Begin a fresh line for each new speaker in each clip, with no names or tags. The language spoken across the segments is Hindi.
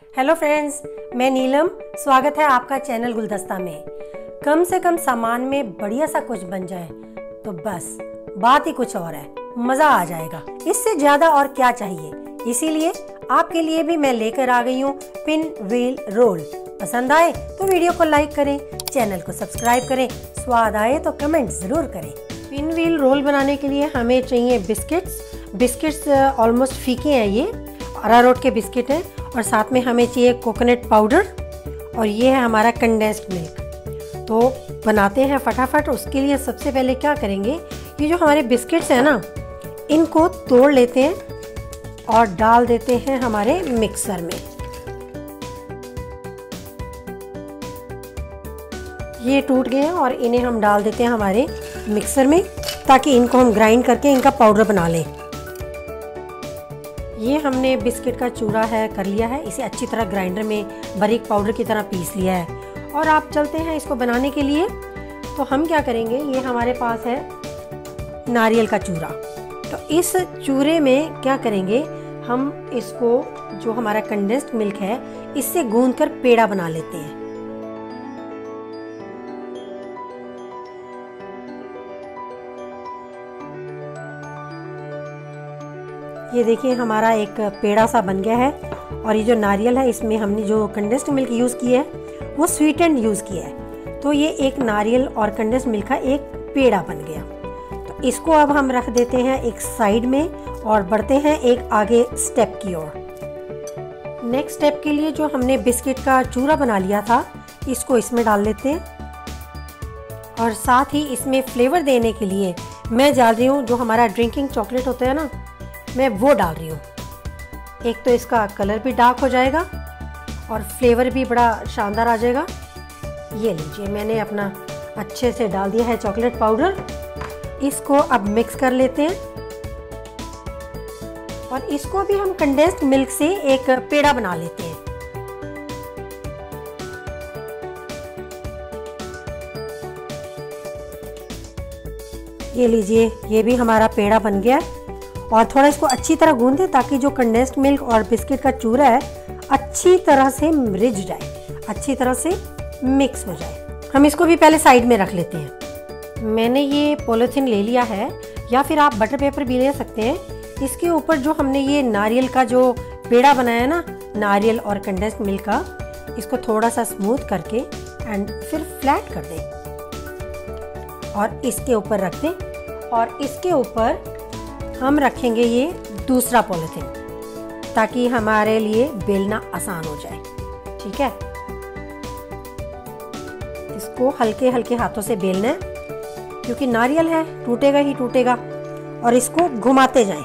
हेलो फ्रेंड्स, मैं नीलम। स्वागत है आपका चैनल गुलदस्ता में। कम से कम सामान में बढ़िया सा कुछ बन जाए तो बस बात ही कुछ और है, मज़ा आ जाएगा। इससे ज़्यादा और क्या चाहिए। इसीलिए आपके लिए भी मैं लेकर आ गई हूँ पिन व्हील रोल। पसंद आए तो वीडियो को लाइक करें, चैनल को सब्सक्राइब करें, स्वाद आए तो कमेंट ज़रूर करें। पिन व्हील रोल बनाने के लिए हमें चाहिए बिस्किट्स ऑलमोस्ट फीके हैं, ये अरारोट के बिस्किट हैं। और साथ में हमें चाहिए कोकोनट पाउडर और ये है हमारा कंडेंस्ड मिल्क। तो बनाते हैं फटाफट। उसके लिए सबसे पहले क्या करेंगे, ये जो हमारे बिस्किट्स हैं ना, इनको तोड़ लेते हैं और डाल देते हैं हमारे मिक्सर में। ये टूट गए हैं और इन्हें हम डाल देते हैं हमारे मिक्सर में, ताकि इनको हम ग्राइंड करके इनका पाउडर बना लें। ये हमने बिस्किट का चूरा है कर लिया है, इसे अच्छी तरह ग्राइंडर में बारीक पाउडर की तरह पीस लिया है। और आप चलते हैं इसको बनाने के लिए। तो हम क्या करेंगे, ये हमारे पास है नारियल का चूरा। तो इस चूरे में क्या करेंगे, हम इसको जो हमारा कंडेंस्ड मिल्क है इससे गूंथकर पेड़ा बना लेते हैं। ये देखिए हमारा एक पेड़ा सा बन गया है। और ये जो नारियल है, इसमें हमने जो कंडेंस्ड मिल्क यूज़ किया है वो स्वीटेंड यूज़ किया है। तो ये एक नारियल और कंडेंस्ड मिल्क का एक पेड़ा बन गया। तो इसको अब हम रख देते हैं एक साइड में और बढ़ते हैं एक आगे स्टेप की ओर। नेक्स्ट स्टेप के लिए जो हमने बिस्किट का चूरा बना लिया था, इसको इसमें डाल लेते हैं। और साथ ही इसमें फ्लेवर देने के लिए मैं डाल रही हूँ जो हमारा ड्रिंकिंग चॉकलेट होता है ना, मैं वो डाल रही हूँ। एक तो इसका कलर भी डार्क हो जाएगा और फ्लेवर भी बड़ा शानदार आ जाएगा। ये लीजिए, मैंने अपना अच्छे से डाल दिया है चॉकलेट पाउडर। इसको अब मिक्स कर लेते हैं और इसको भी हम कंडेंस्ड मिल्क से एक पेड़ा बना लेते हैं। ये लीजिए, ये भी हमारा पेड़ा बन गया। और थोड़ा इसको अच्छी तरह गूंदे ताकि जो कंडेंस्ड मिल्क और बिस्किट का चूरा है अच्छी तरह से रिज जाए, अच्छी तरह से मिक्स हो जाए। हम इसको भी पहले साइड में रख लेते हैं। मैंने ये पॉलीथीन ले लिया है, या फिर आप बटर पेपर भी ले सकते हैं। इसके ऊपर जो हमने ये नारियल का जो पेड़ा बनाया ना, नारियल और कंडेंस्ड मिल्क का, इसको थोड़ा सा स्मूथ करके एंड फिर फ्लैट कर दें और इसके ऊपर रख दें। और इसके ऊपर हम रखेंगे ये दूसरा पॉलीथीन, ताकि हमारे लिए बेलना आसान हो जाए। ठीक है, इसको हल्के हल्के हाथों से बेलना है, क्योंकि नारियल है, टूटेगा ही टूटेगा। और इसको घुमाते जाएं।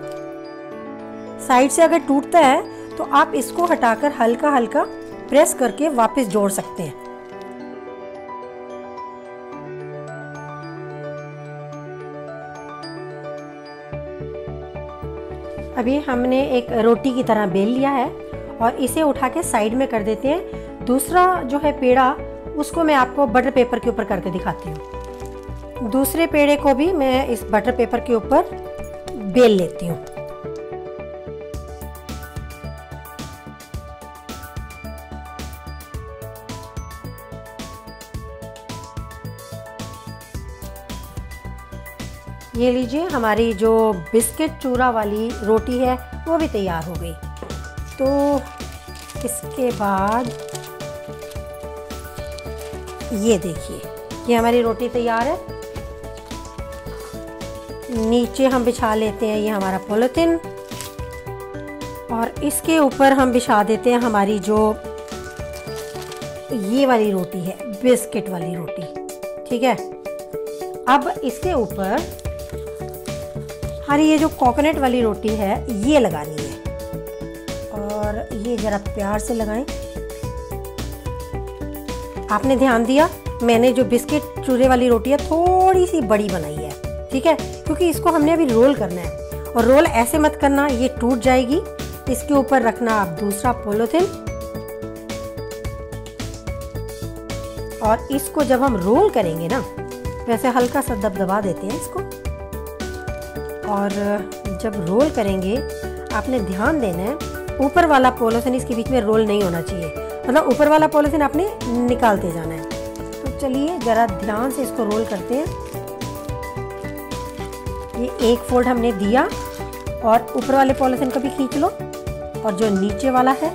साइड से अगर टूटता है तो आप इसको हटाकर हल्का हल्का प्रेस करके वापस जोड़ सकते हैं। अभी हमने एक रोटी की तरह बेल लिया है और इसे उठा के साइड में कर देते हैं। दूसरा जो है पेड़ा, उसको मैं आपको बटर पेपर के ऊपर करके दिखाती हूँ। दूसरे पेड़े को भी मैं इस बटर पेपर के ऊपर बेल लेती हूँ। ये लीजिए, हमारी जो बिस्किट चूरा वाली रोटी है वो भी तैयार हो गई। तो इसके बाद ये देखिए, ये हमारी रोटी तैयार है। नीचे हम बिछा लेते हैं ये हमारा पॉलीथिन और इसके ऊपर हम बिछा देते हैं हमारी जो ये वाली रोटी है, बिस्किट वाली रोटी। ठीक है, अब इसके ऊपर हमारी ये जो कोकोनट वाली रोटी है ये लगानी है। और ये जरा प्यार से लगाएं। आपने ध्यान दिया, मैंने जो बिस्किट चूरे वाली रोटी है थोड़ी सी बड़ी बनाई है। ठीक है, क्योंकि इसको हमने अभी रोल करना है। और रोल ऐसे मत करना, ये टूट जाएगी। इसके ऊपर रखना आप दूसरा पॉलीथिन और इसको जब हम रोल करेंगे ना, वैसे हल्का सा दबा देते हैं इसको। और जब रोल करेंगे आपने ध्यान देना है ऊपर वाला पॉलीथिन इसके बीच में रोल नहीं होना चाहिए, मतलब ऊपर वाला पॉलीथिन आपने निकालते जाना है। तो चलिए ज़रा ध्यान से इसको रोल करते हैं। ये एक फोल्ड हमने दिया और ऊपर वाले पॉलीथिन को भी खींच लो और जो नीचे वाला है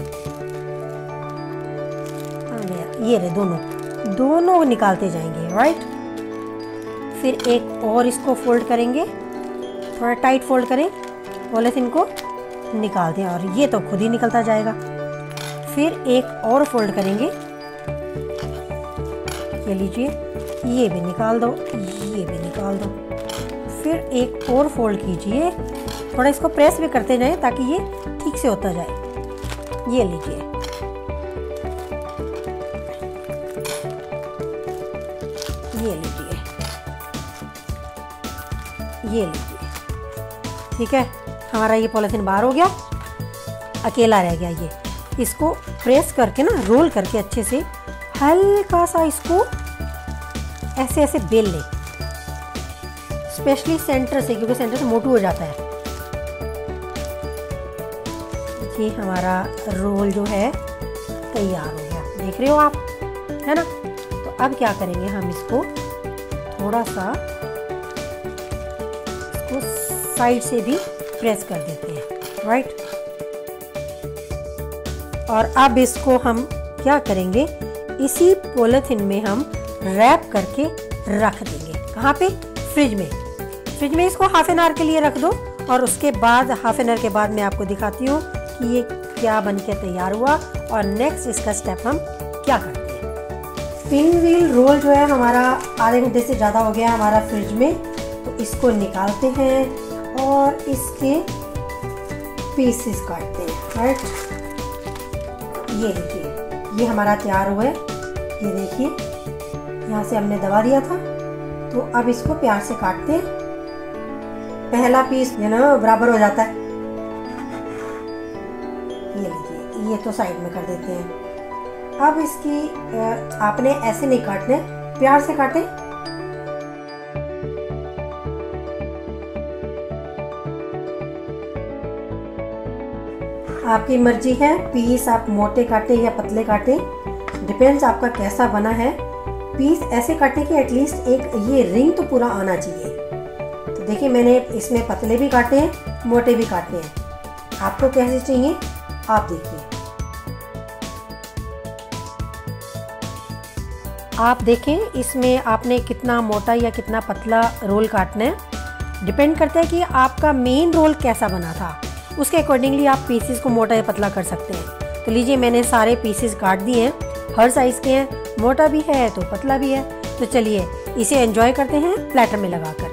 आ गया, ये रहे दोनों निकालते जाएंगे, राइट। फिर एक और इसको फोल्ड करेंगे, थोड़ा टाइट फोल्ड करें, पॉलीथिन को निकाल दें और ये तो खुद ही निकलता जाएगा। फिर एक और फोल्ड करेंगे, ये लीजिए, ये भी निकाल दो, ये भी निकाल दो। फिर एक और फोल्ड कीजिए, थोड़ा इसको प्रेस भी करते जाएं ताकि ये ठीक से होता जाए। ये लीजिए, ये लीजिए, ये लीजिए, ठीक है। हमारा ये पॉलीथिन बाहर हो गया, अकेला रह गया। ये इसको प्रेस करके ना, रोल करके अच्छे से हल्का सा इसको ऐसे ऐसे बेल लें, स्पेशली सेंटर से, क्योंकि सेंटर से मोटू हो जाता है। ये हमारा रोल जो है तैयार हो गया, देख रहे हो आप, है ना। तो अब क्या करेंगे, हम इसको थोड़ा सा इसको साइड से भी प्रेस कर देते हैं, राइट। और अब इसको हम क्या करेंगे, इसी पॉलीथिन में हम रैप करके रख देंगे। कहाँ पे? फ्रिज में। फ्रिज में इसको हाफ एन आवर के लिए रख दो और उसके बाद हाफ एन आवर के बाद मैं आपको दिखाती हूँ कि ये क्या बनके तैयार हुआ और नेक्स्ट इसका स्टेप हम क्या करते हैं। स्पिन व्हील रोल जो है हमारा आधे घंटे से ज़्यादा हो गया हमारा फ्रिज में, तो इसको निकालते हैं और इसके पीसेस काटते हैं, राइट। ये देखिए, ये हमारा तैयार हुआ है। ये देखिए, यहाँ से हमने दबा दिया था, तो अब इसको प्यार से काटते हैं। पहला पीस है ना बराबर हो जाता है। ये लीजिए, ये तो साइड में कर देते हैं। अब इसकी आपने ऐसे नहीं काटने, प्यार से काटें। आपकी मर्जी है, पीस आप मोटे काटें या पतले काटें, डिपेंड्स आपका कैसा बना है। पीस ऐसे काटें कि एटलीस्ट एक ये रिंग तो पूरा आना चाहिए। तो देखिए, मैंने इसमें पतले भी काटे हैं, मोटे भी काटे हैं। आपको कैसे चाहिए आप देखिए। आप देखें इसमें आपने कितना मोटा या कितना पतला रोल काटना है, डिपेंड करता है कि आपका मेन रोल कैसा बना था। उसके अकॉर्डिंगली आप पीसेस को मोटा या पतला कर सकते हैं। तो लीजिए, मैंने सारे पीसेस काट दिए हैं, हर साइज़ के हैं, मोटा भी है तो पतला भी है। तो चलिए इसे एंजॉय करते हैं प्लेटर में लगाकर।